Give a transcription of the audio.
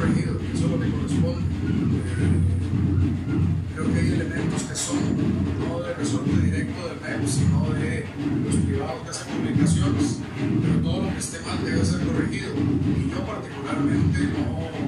corregido, que eso es lo que corresponde. Creo que hay elementos que son no del resorte directo del MEP, sino de los privados que hacen publicaciones, pero todo lo que esté mal debe ser corregido. Y yo particularmente no